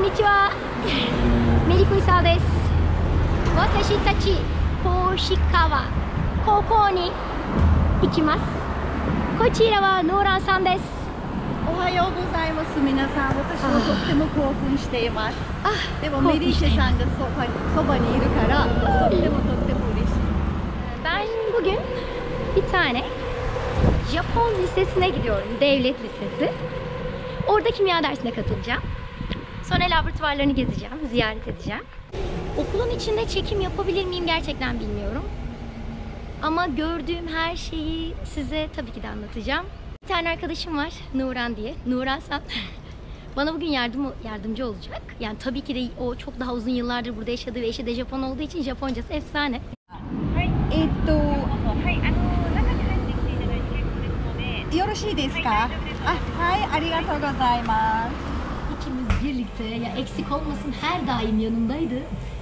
んにちは。メリコイサです。私たち越川高校に行きます。こちらはノーランさんです。 おはようございます。皆さん、私はとっても興奮しています。でもメリーシェさんがそばにいるからとっても嬉しい。 Ben bugün bir tane Japon lisesine gidiyorum. Devlet lisesi. Orada kimya dersine katılacağım. Sonra laboratuvarlarını gezeceğim, ziyaret edeceğim. Okulun içinde çekim yapabilir miyim gerçekten bilmiyorum. Ama gördüğüm her şeyi size tabii ki de anlatacağım. Bir tane arkadaşım var, Nuran diye. Nuran sen bana bugün yardımcı olacak. Yani tabii ki de o çok daha uzun yıllardır burada yaşadı ve eşi de Japon olduğu için Japoncası efsane. İkimiz birlikte, ya eksik olmasın her daim yanımdaydı.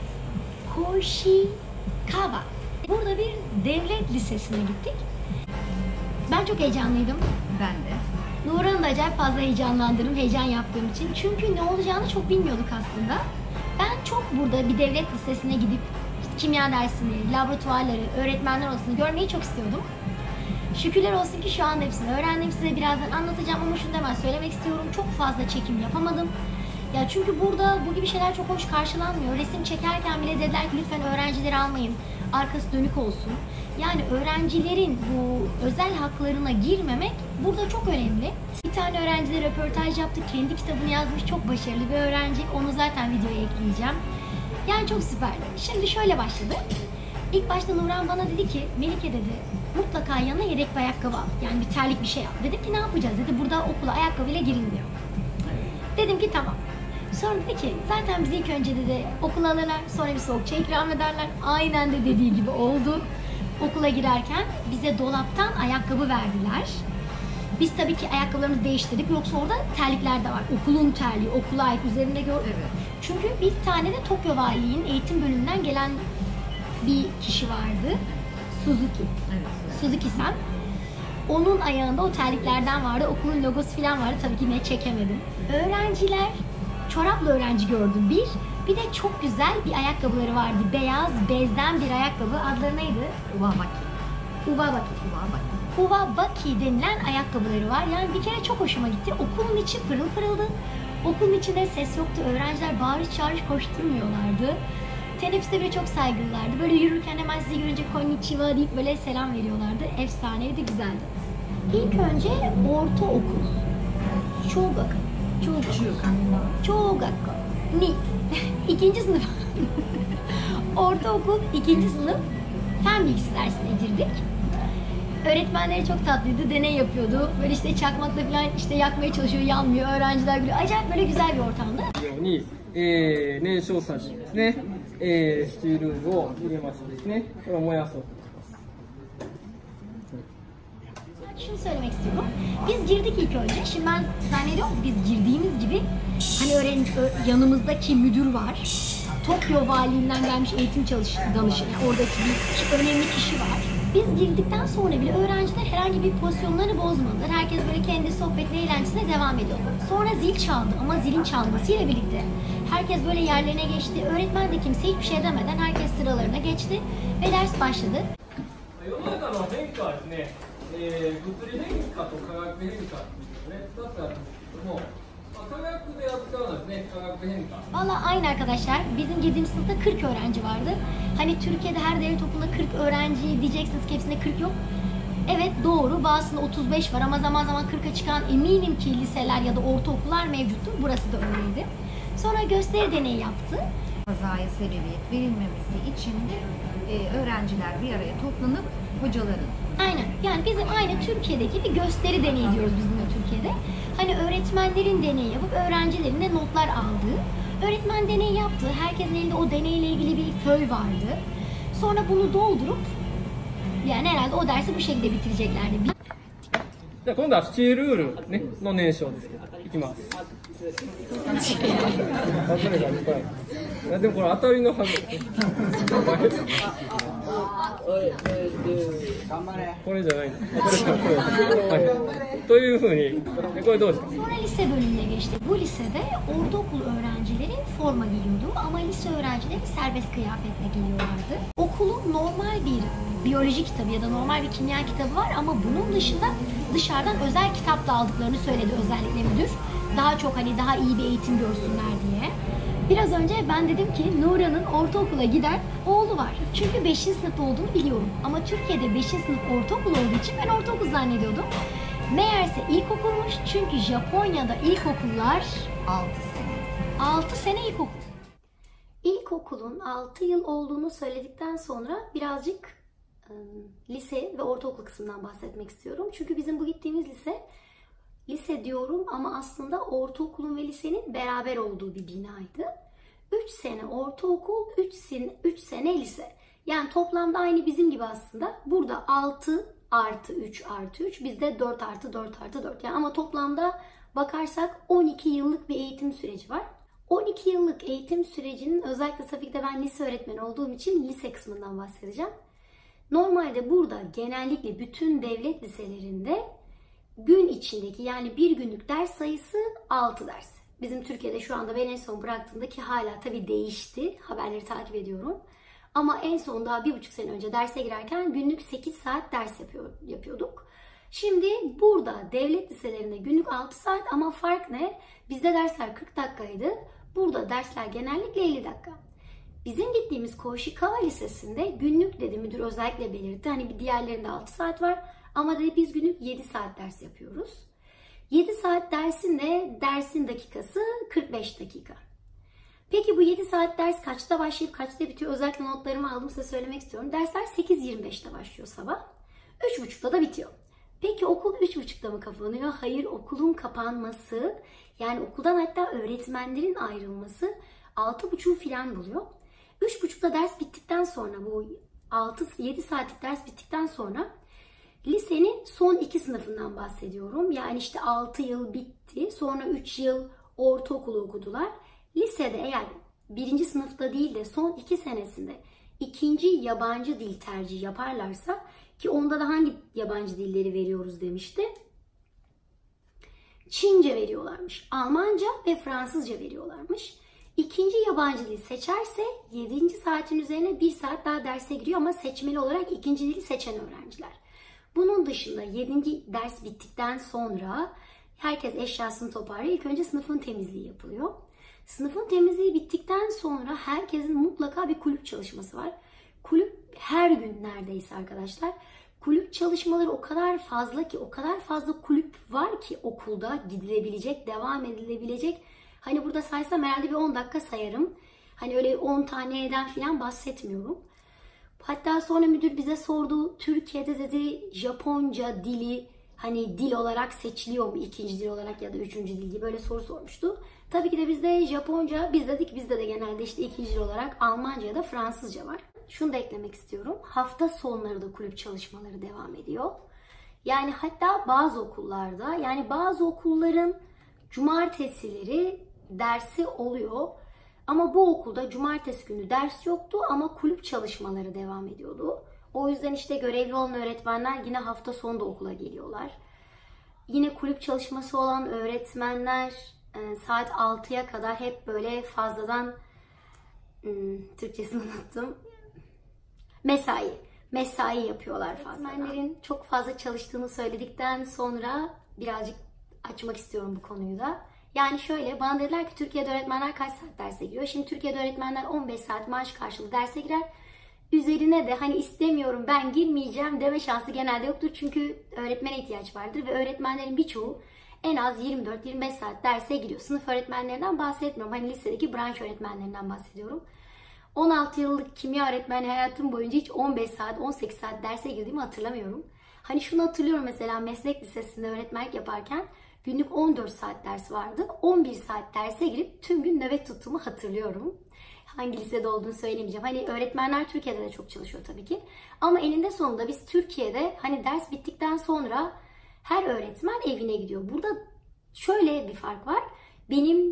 Koshikawa. Burada bir devlet lisesine gittik. Ben çok heyecanlıydım. Ben de. Nuran'ı da acayip fazla heyecanlandırdım, heyecan yaptığım için. Çünkü ne olacağını çok bilmiyorduk aslında. Ben çok burada bir devlet lisesine gidip kimya dersini, laboratuvarları, öğretmenler odasını görmeyi çok istiyordum. Şükürler olsun ki şu anda hepsini öğrendim. Size birazdan anlatacağım ama şunu da hemen söylemek istiyorum. Çok fazla çekim yapamadım. Ya çünkü burada bu gibi şeyler çok hoş karşılanmıyor. Resim çekerken bile dediler ki lütfen öğrencileri almayın. Arkası dönük olsun. Yani öğrencilerin bu özel haklarına girmemek burada çok önemli. Bir tane öğrenciyle röportaj yaptık. Kendi kitabını yazmış. Çok başarılı bir öğrenci. Onu zaten videoya ekleyeceğim. Yani çok süperdi. Şimdi şöyle başladı. İlk başta Nuran bana dedi ki Melike dedi mutlaka yanına yedek bir ayakkabı al. Yani bir terlik bir şey al. Dedim ki ne yapacağız dedi. Burada okula ayakkabıyla girilmiyor. Dedim ki tamam. Sonra dedi ki zaten biz ilk önce dedi okula alırlar, sonra bir soğuk çay ikram ederler. Aynen de dediği gibi oldu. Okula girerken bize dolaptan ayakkabı verdiler. Biz tabii ki ayakkabılarımızı değiştirdik. Yoksa orada terlikler de var. Okulun terliği, okula ait üzerinde gördük. Evet. Çünkü bir tane de Tokyo Valiliğin eğitim bölümünden gelen bir kişi vardı. Suzuki. Evet. Suzuki-san. Onun ayağında o terliklerden vardı. Okulun logosu falan vardı. Tabii ki ne çekemedim. Öğrenciler, çoraplı öğrenci gördüm bir de çok güzel bir ayakkabıları vardı. Beyaz, bezden bir ayakkabı. Adları neydi? Uwabaki denilen ayakkabıları var. Yani bir kere çok hoşuma gitti. Okulun içi pırıl pırıldı. Okulun içinde ses yoktu. Öğrenciler bağırış çağırış koşturmuyorlardı. Teneffüste bile çok saygılılardı. Böyle yürürken hemen sizi görünce konnichiwa deyip böyle selam veriyorlardı. Efsaneydi, güzeldi. İlk önce ortaokul. Chogaku. Ni. İkinci sınıf. Ortaokul ikinci sınıf fen bilgisi dersine girdik. Öğretmenleri çok tatlıydı, deney yapıyordu. Böyle işte çakmakla falan işte yakmaya çalışıyor, yanmıyor. Öğrenciler gülüyor. Acayip böyle güzel bir ortamdı. 燃焼さじですね、スチールを入れましてですね、これを燃やそう。 Şunu söylemek istiyorum. Biz girdik ilk önce. Şimdi ben zannediyorum biz girdiğimiz gibi hani yanımızdaki müdür var. Tokyo Valiliğinden gelmiş eğitim danışanı. Yani oradaki bir önemli kişi var. Biz girdikten sonra bile öğrenciler herhangi bir pozisyonlarını bozmadılar. Herkes böyle kendi sohbet ve eğlencesine devam ediyordu. Sonra zil çaldı ama zilin çalmasıyla birlikte herkes böyle yerlerine geçti. Öğretmen de kimse hiçbir şey demeden herkes sıralarına geçti ve ders başladı. 物理変化と化学変化っていうね、2つあるんですけども、化学で扱うのはですね、化学変化。 Valla aynı arkadaşlar. Bizim girdiğimiz sınıfta 40 öğrenci vardı. Hani Türkiye'de her devlet okulunda 40 öğrenci diyeceksiniz ki hepsinde 40 yok. Evet doğru. Bazısında 35 var ama zaman zaman 40'a çıkan eminim ki liseler ya da ortaokullar mevcuttur. Burası da öyleydi. Sonra gösteri deneyi yaptı. Kazaya sebebiyet verilmemesi için de öğrenciler bir araya toplanıp hocaların. Aynen. Yani bizim aynı Türkiye'deki bir gösteri deneyi diyoruz bizim de Türkiye'de. Hani öğretmenlerin deneyi yapıp öğrencilerin de notlar aldığı. Öğretmen deneyi yaptı. Herkesin elinde o deneyle ilgili bir föy vardı. Sonra bunu doldurup yani herhalde o dersi bu şekilde bitireceklerdi. じゃあ今度はスチールウール、ね、の燃焼ですけど、いきます。 例えば2回。いやでもこれ当たりのはず。これじゃない。はい。というふうに、これどうですか? Sonra lise bölümüne geçti. Bu lisede ortaokul öğrencileri forma giyiyordu ama lise öğrencileri serbest kıyafetle geliyorlardı. Okulun normal bir biyoloji kitabı ya da normal bir kimya kitabı var ama bunun dışında dışarıdan özel kitap da aldıklarını söyledi özellikle müdür. Daha çok hani daha iyi bir eğitim görsünler diye. Biraz önce ben dedim ki Nura'nın ortaokula giden oğlu var. Çünkü 5. sınıf olduğunu biliyorum. Ama Türkiye'de 5. sınıf ortaokul olduğu için ben ortaokul zannediyordum. Meğerse ilkokulmuş çünkü Japonya'da ilkokullar 6 sene ilkokul. İlkokulun 6 yıl olduğunu söyledikten sonra birazcık lise ve ortaokul kısmından bahsetmek istiyorum. Çünkü bizim bu gittiğimiz lise diyorum ama aslında ortaokulun ve lisenin beraber olduğu bir binaydı. 3 sene ortaokul, 3 sene lise. Yani toplamda aynı bizim gibi aslında. Burada 6 artı 3 artı 3, bizde 4 artı 4 artı 4. Yani ama toplamda bakarsak 12 yıllık bir eğitim süreci var. 12 yıllık eğitim sürecinin özellikle tabii ki de ben lise öğretmeni olduğum için lise kısmından bahsedeceğim. Normalde burada genellikle bütün devlet liselerinde gün içindeki yani bir günlük ders sayısı 6 ders. Bizim Türkiye'de şu anda ben en son bıraktığımda ki hala tabii değişti. Haberleri takip ediyorum. Ama en son daha 1,5 sene önce derse girerken günlük 8 saat ders yapıyorduk. Şimdi burada devlet liselerinde günlük 6 saat ama fark ne? Bizde dersler 40 dakikaydı. Burada dersler genellikle 50 dakika. Bizim gittiğimiz Koishikawa Lisesi'nde günlük dedi müdür özellikle belirtti. Hani bir diğerlerinde 6 saat var ama dedi biz günlük 7 saat ders yapıyoruz. 7 saat dersin dakikası 45 dakika. Peki bu 7 saat ders kaçta başlayıp kaçta bitiyor? Özellikle notlarımı aldım size söylemek istiyorum. Dersler 8.25'te başlıyor sabah. 3.30'da da bitiyor. Peki okul 3.30'da mı kapanıyor? Hayır, okulun kapanması yani okuldan hatta öğretmenlerin ayrılması 6.30 falan buluyor. 3.30'da ders bittikten sonra bu 6-7 saatlik ders bittikten sonra lisenin son 2 sınıfından bahsediyorum. Yani işte 6 yıl bitti. Sonra 3 yıl ortaokulu okudular. Lisede eğer 1. sınıfta değil de son 2 senesinde 2. yabancı dil tercihi yaparlarsa ki onda da hangi yabancı dilleri veriyoruz demişti. Çince veriyorlarmış. Almanca ve Fransızca veriyorlarmış. 2. yabancı dil seçerse 7. saatin üzerine 1 saat daha derse giriyor ama seçmeli olarak 2. dili seçen öğrenciler. Bunun dışında 7. ders bittikten sonra herkes eşyasını toparlıyor. İlk önce sınıfın temizliği yapılıyor. Sınıfın temizliği bittikten sonra herkesin mutlaka bir kulüp çalışması var. Kulüp her gün neredeyse arkadaşlar. Kulüp çalışmaları o kadar fazla ki, o kadar fazla kulüp var ki okulda gidilebilecek, devam edilebilecek. Hani burada saysam herhalde bir 10 dakika sayarım. Hani öyle 10 taneden falan bahsetmiyorum. Hatta sonra müdür bize sordu. Türkiye'de dedi Japonca dili hani dil olarak seçiliyor mu? 2. dil olarak ya da 3. dil gibi böyle soru sormuştu. Tabii ki de bizde Japonca, biz dedik bizde de genelde işte 2. dil olarak Almanca ya da Fransızca var. Şunu da eklemek istiyorum. Hafta sonları da kulüp çalışmaları devam ediyor. Yani hatta bazı okullarda yani bazı okulların cumartesileri dersi oluyor. Ama bu okulda cumartesi günü ders yoktu ama kulüp çalışmaları devam ediyordu. O yüzden işte görevli olan öğretmenler yine hafta sonu da okula geliyorlar. Yine kulüp çalışması olan öğretmenler saat 6'ya kadar hep böyle fazladan Türkçesini unuttum. Mesai yapıyorlar fazladan. Öğretmenlerin çok fazla çalıştığını söyledikten sonra birazcık açmak istiyorum bu konuyu da. Yani şöyle, bana dediler ki Türkiye'de öğretmenler kaç saat derse giriyor? Şimdi Türkiye'de öğretmenler 15 saat maaş karşılığı derse girer. Üzerine de hani istemiyorum ben girmeyeceğim deme şansı genelde yoktur. Çünkü öğretmene ihtiyaç vardır ve öğretmenlerin birçoğu en az 24-25 saat derse giriyor. Sınıf öğretmenlerinden bahsetmiyorum. Hani lisedeki branş öğretmenlerinden bahsediyorum. 16 yıllık kimya öğretmeni hayatım boyunca hiç 15 saat, 18 saat derse girdiğimi hatırlamıyorum. Hani şunu hatırlıyorum mesela meslek lisesinde öğretmenlik yaparken günlük 14 saat ders vardı. 11 saat derse girip tüm gün nöbet tuttuğumu hatırlıyorum. Hangi lisede olduğunu söylemeyeceğim. Hani öğretmenler Türkiye'de de çok çalışıyor tabii ki. Ama eninde sonunda biz Türkiye'de hani ders bittikten sonra her öğretmen evine gidiyor. Burada şöyle bir fark var. benim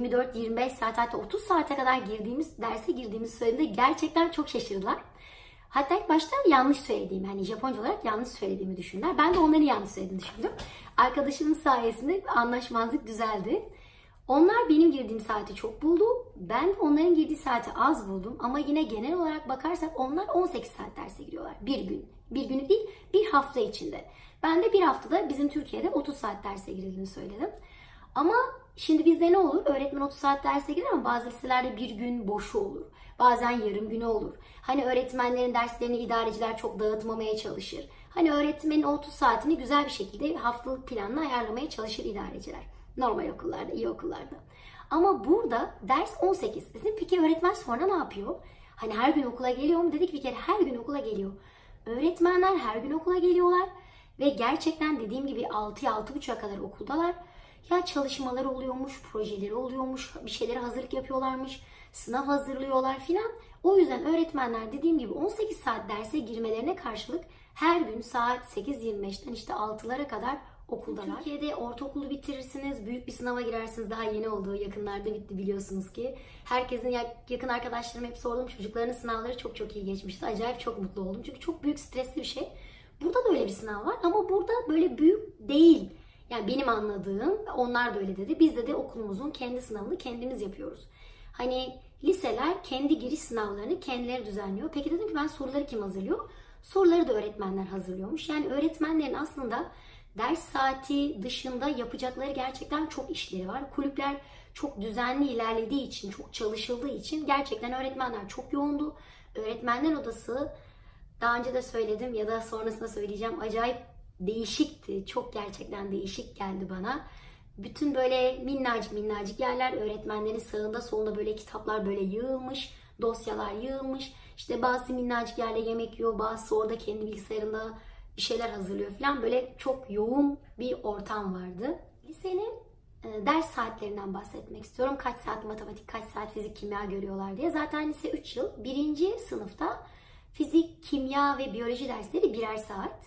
24-25 saat hatta 30 saate kadar derse girdiğimizi söylediğimde gerçekten çok şaşırdılar. Hatta ilk başta yanlış söylediğimi, hani Japonca olarak yanlış söylediğimi düşündüler. Ben de onların yanlış söylediğini düşündüm. Arkadaşımın sayesinde anlaşmazlık düzeldi. Onlar benim girdiğim saati çok buldu. Ben onların girdiği saati az buldum. Ama yine genel olarak bakarsak onlar 18 saat derse giriyorlar. Bir gün. Bir günü değil, bir hafta içinde. Ben de bir haftada bizim Türkiye'de 30 saat derse girildiğini söyledim. Ama şimdi bizde ne olur? Öğretmen 30 saat derse girer ama bazı liselerde bir gün boşu olur. Bazen yarım günü olur. Hani öğretmenlerin derslerini idareciler çok dağıtmamaya çalışır. Hani öğretmenin 30 saatini güzel bir şekilde haftalık planla ayarlamaya çalışır idareciler. Normal okullarda, iyi okullarda. Ama burada ders 18. Dedim peki öğretmen sonra ne yapıyor? Hani her gün okula geliyor mu? Dedik bir kere her gün okula geliyor. Öğretmenler her gün okula geliyorlar. Ve gerçekten dediğim gibi 6'ya 6.30'a kadar okuldalar. Ya çalışmaları oluyormuş, projeleri oluyormuş, bir şeylere hazırlık yapıyorlarmış, sınav hazırlıyorlar filan. O yüzden öğretmenler dediğim gibi 18 saat derse girmelerine karşılık her gün saat 8.25'ten işte 6'lara kadar okuldalar. Türkiye'de ortaokulu bitirirsiniz, büyük bir sınava girersiniz. Daha yeni olduğu yakınlarda bitti biliyorsunuz ki. Herkesin yakın arkadaşlarım hep sordum. Çocuklarının sınavları çok çok iyi geçmişti. Acayip çok mutlu oldum. Çünkü çok büyük stresli bir şey. Burada da öyle bir sınav var ama burada böyle büyük değil. Yani benim anladığım, onlar da öyle dedi. Biz de okulumuzun kendi sınavını kendimiz yapıyoruz. Hani liseler kendi giriş sınavlarını kendileri düzenliyor. Peki dedim ki ben soruları kim hazırlıyor? Soruları da öğretmenler hazırlıyormuş. Yani öğretmenlerin aslında ders saati dışında yapacakları gerçekten çok işleri var. Kulüpler çok düzenli ilerlediği için, çok çalışıldığı için gerçekten öğretmenler çok yoğundu. Öğretmenler odası, daha önce de söyledim ya da sonrasında söyleyeceğim, acayip değişikti. Çok gerçekten değişik geldi bana. Bütün böyle minnacık minnacık yerler, öğretmenlerin sağında solunda böyle kitaplar böyle yığılmış, dosyalar yığılmış. İşte bazı minnacık yerde yemek yiyor, bazısı orada kendi bilgisayarında bir şeyler hazırlıyor falan. Böyle çok yoğun bir ortam vardı. Lisenin ders saatlerinden bahsetmek istiyorum. Kaç saat matematik, kaç saat fizik, kimya görüyorlar diye. Zaten lise 3 yıl. 1. sınıfta fizik, kimya ve biyoloji dersleri birer saat.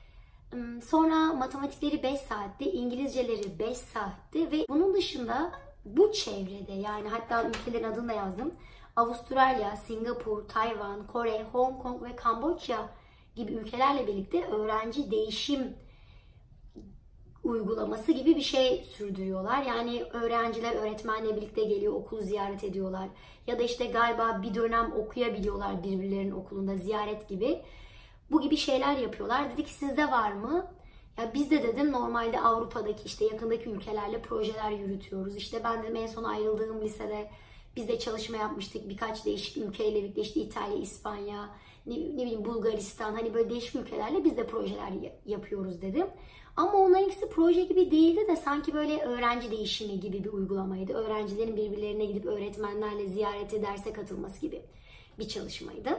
Sonra matematikleri 5 saatti, İngilizceleri 5 saatti ve bunun dışında bu çevrede, yani hatta ülkelerin adını da yazdım. Avustralya, Singapur, Tayvan, Kore, Hong Kong ve Kamboçya gibi ülkelerle birlikte öğrenci değişim uygulaması gibi bir şey sürdürüyorlar. Yani öğrenciler öğretmenle birlikte geliyor, okulu ziyaret ediyorlar. Ya da işte galiba bir dönem okuyabiliyorlar birbirlerinin okulunda, ziyaret gibi. Bu gibi şeyler yapıyorlar. Dedik sizde var mı? Ya biz de dedim normalde Avrupa'daki işte yakındaki ülkelerle projeler yürütüyoruz. İşte ben de en son ayrıldığım lisede biz de çalışma yapmıştık. Birkaç değişik ülkeyle birlikte işte İtalya, İspanya, ne bileyim Bulgaristan, hani böyle değişik ülkelerle biz de projeler yapıyoruz dedim. Ama onların ikisi proje gibi değildi de sanki böyle öğrenci değişimi gibi bir uygulamaydı. Öğrencilerin birbirlerine gidip öğretmenlerle ziyarete, derse katılması gibi bir çalışmaydı.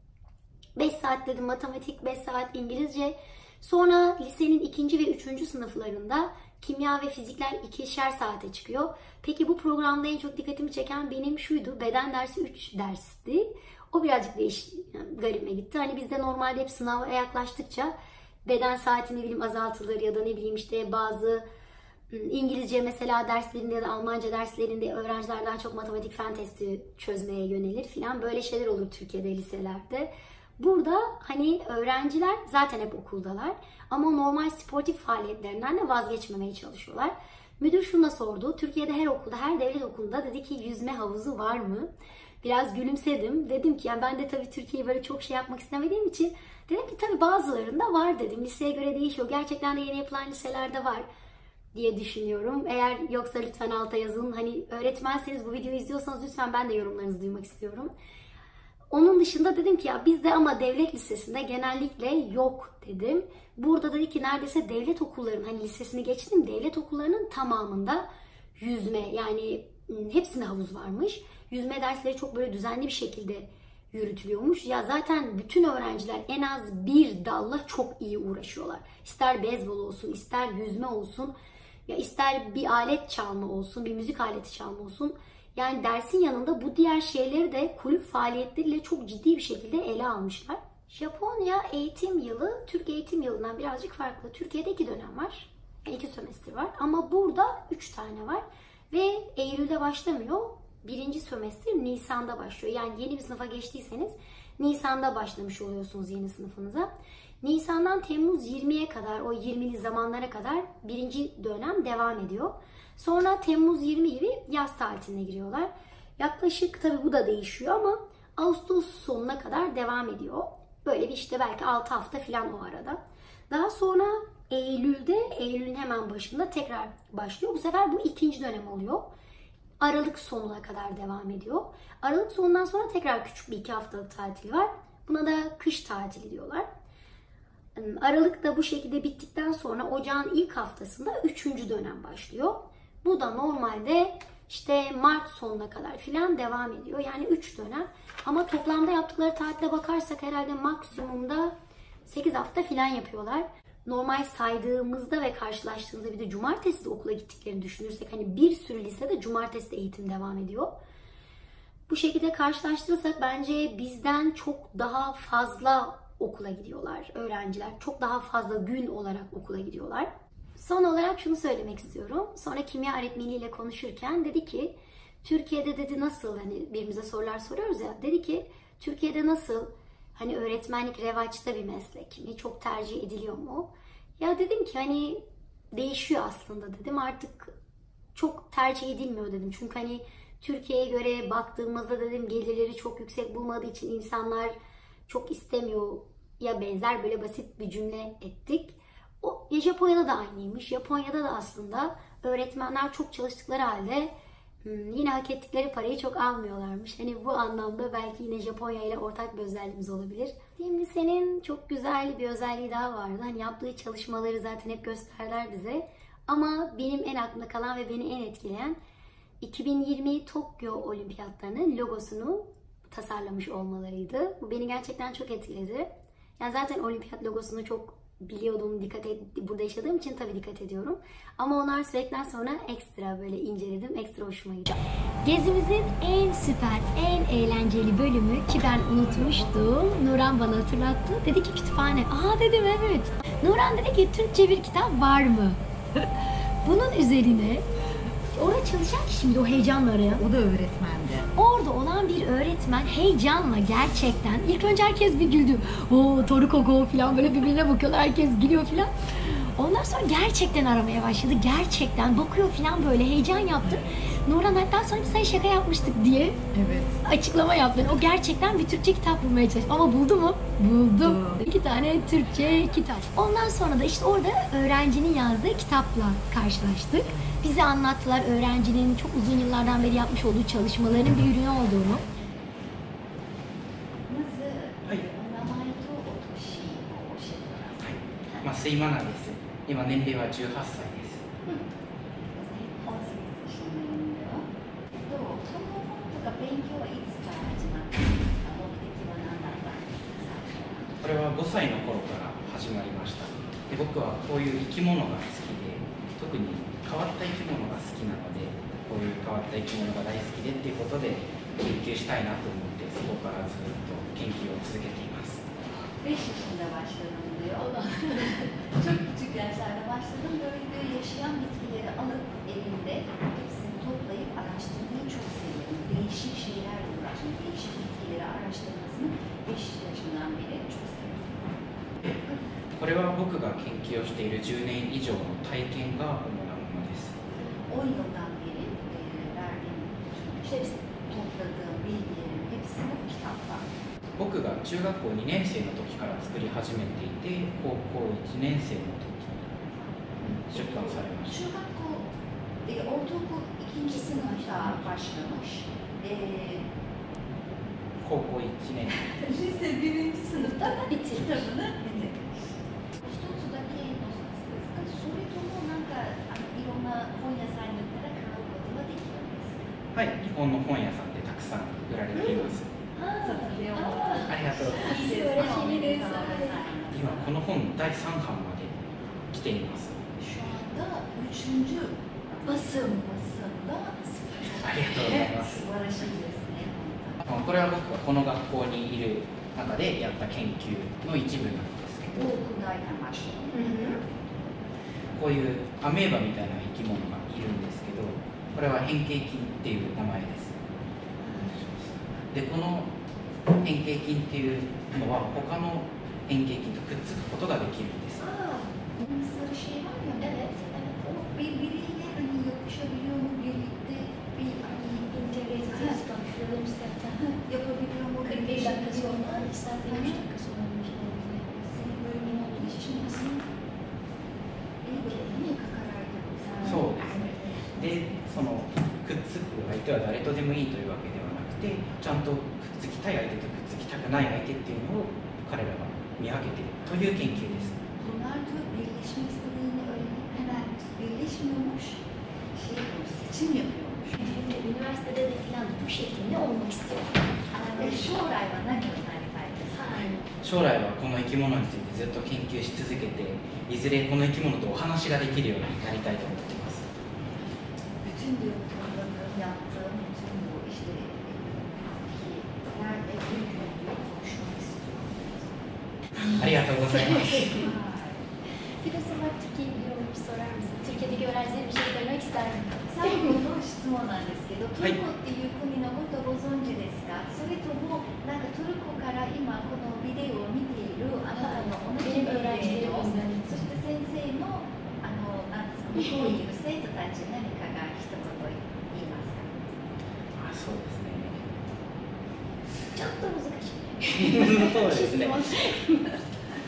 5 saat dedim matematik, 5 saat İngilizce. Sonra lisenin 2. ve 3. sınıflarında kimya ve fizikler 2'şer saate çıkıyor. Peki bu programda en çok dikkatimi çeken benim şuydu. Beden dersi 3 dersti. O birazcık garibime gitti. Hani bizde normalde hep sınava yaklaştıkça beden saati ne bileyim azaltılır ya da ne bileyim işte bazı İngilizce mesela derslerinde ya da Almanca derslerinde öğrenciler daha çok matematik fen testi çözmeye yönelir filan. Böyle şeyler olur Türkiye'de liselerde. Burada hani öğrenciler zaten hep okuldalar ama normal sportif faaliyetlerinden de vazgeçmemeye çalışıyorlar. Müdür şunu da sordu. Türkiye'de her okulda, her devlet okulunda dedi ki yüzme havuzu var mı? Biraz gülümsedim. Dedim ki yani ben de tabii Türkiye'yi böyle çok şey yapmak istemediğim için dedim ki tabii bazılarında var dedim. Liseye göre değişiyor. Gerçekten de yeni yapılan liselerde var diye düşünüyorum. Eğer yoksa lütfen alta yazın. Hani öğretmenseniz bu videoyu izliyorsanız lütfen ben de yorumlarınızı duymak istiyorum. Onun dışında dedim ki ya bizde ama devlet lisesinde genellikle yok dedim. Burada dedi ki neredeyse devlet okullarının, hani lisesini geçtim, devlet okullarının tamamında yüzme, yani hepsinde havuz varmış. Yüzme dersleri çok böyle düzenli bir şekilde yürütülüyormuş. Ya zaten bütün öğrenciler en az bir dalla çok iyi uğraşıyorlar. İster beyzbol olsun, ister yüzme olsun, ya ister bir alet çalma olsun, bir müzik aleti çalma olsun. Yani dersin yanında bu diğer şeyleri de kulüp faaliyetleriyle çok ciddi bir şekilde ele almışlar. Japonya eğitim yılı, Türk eğitim yılından birazcık farklı. Türkiye'de 2 dönem var, 2 sömestr var ama burada 3 tane var. Ve Eylül'de başlamıyor. Birinci sömestr Nisan'da başlıyor. Yani yeni bir sınıfa geçtiyseniz Nisan'da başlamış oluyorsunuz yeni sınıfınıza. Nisan'dan Temmuz 20'ye kadar, o 20'li zamanlara kadar birinci dönem devam ediyor. Sonra Temmuz 20 gibi yaz tatiline giriyorlar. Yaklaşık, tabii bu da değişiyor ama Ağustos sonuna kadar devam ediyor. Böyle bir işte belki 6 hafta falan o arada. Daha sonra Eylül'de, Eylül'ün hemen başında tekrar başlıyor. Bu sefer bu ikinci dönem oluyor. Aralık sonuna kadar devam ediyor. Aralık sonundan sonra tekrar küçük bir 2 haftalık tatil var. Buna da kış tatili diyorlar. Aralık da bu şekilde bittikten sonra ocağın ilk haftasında 3. dönem başlıyor. Bu da normalde işte Mart sonuna kadar filan devam ediyor. Yani 3 dönem. Ama toplamda yaptıkları tatile bakarsak herhalde maksimumda 8 hafta filan yapıyorlar. Normal saydığımızda ve karşılaştığımızda bir de cumartesi de okula gittiklerini düşünürsek, hani bir sürü lisede cumartesi de eğitim devam ediyor. Bu şekilde karşılaştırırsak bence bizden çok daha fazla okula gidiyorlar öğrenciler. Çok daha fazla gün olarak okula gidiyorlar. Son olarak şunu söylemek istiyorum. Sonra kimya öğretmeniyle konuşurken dedi ki, Türkiye'de dedi nasıl, hani birbirimize sorular soruyoruz ya, dedi ki Türkiye'de nasıl, hani öğretmenlik revaçta bir meslek mi, çok tercih ediliyor mu? Ya dedim ki hani değişiyor aslında dedim, artık çok tercih edilmiyor dedim. Çünkü hani Türkiye'ye göre baktığımızda dedim gelirleri çok yüksek bulmadığı için insanlar çok istemiyor ya, benzer böyle basit bir cümle ettik. O, ya Japonya'da da aynıymış. Japonya'da da aslında öğretmenler çok çalıştıkları halde yine hak ettikleri parayı çok almıyorlarmış. Hani bu anlamda belki yine Japonya ile ortak bir özelliğimiz olabilir. Şimdi senin çok güzel bir özelliği daha vardı. Hani yaptığı çalışmaları zaten hep gösterdiler bize. Ama benim en aklımda kalan ve beni en etkileyen 2020 Tokyo Olimpiyatlarının logosunu tasarlamış olmalarıydı. Bu beni gerçekten çok etkiledi. Yani zaten olimpiyat logosunu çok biliyordum, burada yaşadığım için tabii dikkat ediyorum. Ama onlar söyledikten sonra ekstra böyle inceledim, ekstra hoşuma gitti. Gezimizin en süper, en eğlenceli bölümü ki ben unutmuştum. Nuran bana hatırlattı. Dedi ki kütüphane. Aa dedim evet. Nuran dedi ki Türkçe bir kitap var mı? Bunun üzerine orada çalışan kişi miydi o heyecanla arayan? O da öğretmendi. Orada olan bir öğretmen heyecanla gerçekten ilk önce herkes bir güldü. O Torukoko falan böyle birbirine bakıyorlar, herkes gülüyor falan. Ondan sonra gerçekten aramaya başladı. Gerçekten bakıyor falan, böyle heyecan yaptı. Nurhan hatta sonra biz sana şaka yapmıştık diye açıklama yaptı. Yani o gerçekten bir Türkçe kitap bulmaya çalıştı. Ama buldu mu? Buldu. 2 tane Türkçe kitap. Ondan sonra da işte orada öğrencinin yazdığı kitapla karşılaştık. Bize anlattılar öğrencinin çok uzun yıllardan beri yapmış olduğu çalışmaların bir ürünü olduğunu. まあ、睡魔なんです。今年齢は18歳です。これは5歳の頃から始まりました。で、僕はこういう生き物が好きで、特に変わった生き物が好きなので、こういう変わった生き物が大好きでっていうことで研究したいなと思って、そこからずっと研究を続けています。 5 yaşında başladım diyor. Çok küçük yaşlarda başladım. Böyle yaşayan bitkileri alıp elimde hepsini toplayıp araştırmayı çok seviyorum. Değişik şeylerle uğraşmayı, değişik bitkileri araştırmasını 5 yaşından beri çok seviyorum. これは僕が研究をしている10年以上の体験が主なものです。 10 yıldan beri verdiğim, işte topladığım bilgilerin hepsini bu kitapta. 僕が中学校2年生の時から作り始めていて、高校1年生の時に出版されました。 Ortaokul 2. sınıfta başlamış. 高校1年 Lise 1. sınıfta kitabını bitirmiş. 一つだけのそれともなんかいろんな本屋さんに行ったら買うことができるんですか？ はい、日本の本屋さんでたくさん売られています。ありがとうございます。 いいですか？ 今この本第3版まで来ています。 Şu anda 3. basımda ありがとうございます。 素晴らしいですね。 これは僕がこの学校にいる中でやった研究の一部なんですけど、 okuldayken başladım. こういうアメーバみたいな生き物がいるんですけど、 これは変形菌っていう名前です。でこの変形菌っていうのは他の変形菌とくっつくことができるんです。 Sarı şey var ya. Evet, evet. O birbiriyle hani yapışabiliyor mu birlikte bir hani İntegre edeceğiz konuşuyoruz zaten. yapabiliyor mu? 41 dakika sonra, 2 saat 23 dakika sonra bir şey oluyor. Senin bölümün olduğu için aslında iyi bir karar yapıyorsun. そうですね。で、そのくっつく相手は誰とでもいいというわけではなくて、ちゃんとくっつきたい相手とくっつきたくない相手っていうのを彼らが見分けているという研究です。 Bunlar diyor birleşmek istediğini öğrenip hemen birleşmiyormuş, şey yapıyormuş, seçim yapıyormuş. Şimdi üniversitede de falan bu şekilde olmak istiyorum. 将来は何をなりたいですか？ 将来はこの生き物についてずっと研究し続けて、いずれこの生き物とお話ができるようになりたいと思っています。 Bütün diyor tanıdığım, yaptığım bütün bu işte nerede bir gün diyor konuşmak istiyorum. ありがとうございます。 Biraz sonra Türkiye'ye gidiyorum, bir sorar mısın? Türkiye'deki öğrencilere bir şey söylemek ister misin? 最後の質問なんですけど、トルコっていう国のことをご存知ですか？それともなんかトルコから今このビデオを見ているあなたの同じ年齢の、そして先生のなんですか、向こうにいる生徒たち何かが一言言いますか？ あ、そうですね。 ちょっと難しい。 そうですね。何か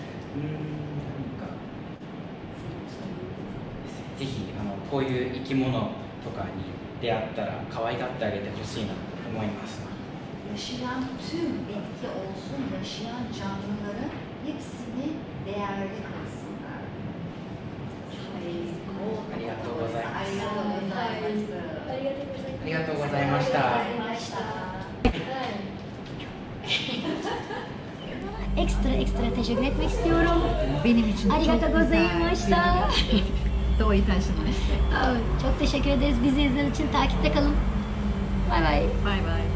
ぜひこういう生き物とかに出会ったら可愛がってあげてほしいなと思います。 Yaşayan tüm bitki olsun, yaşayan canlıların hepsini değerli kılsınlar. ありがとうございます。 ありがとうございます。 ありがとうございました。 Ekstra teşekkür etmek istiyorum. Benim için Arigatou gozaimashita. どういたしまして。 Çok teşekkür ederiz. Bizi izlediğiniz için takipte kalın. Bay bay. Bay bay.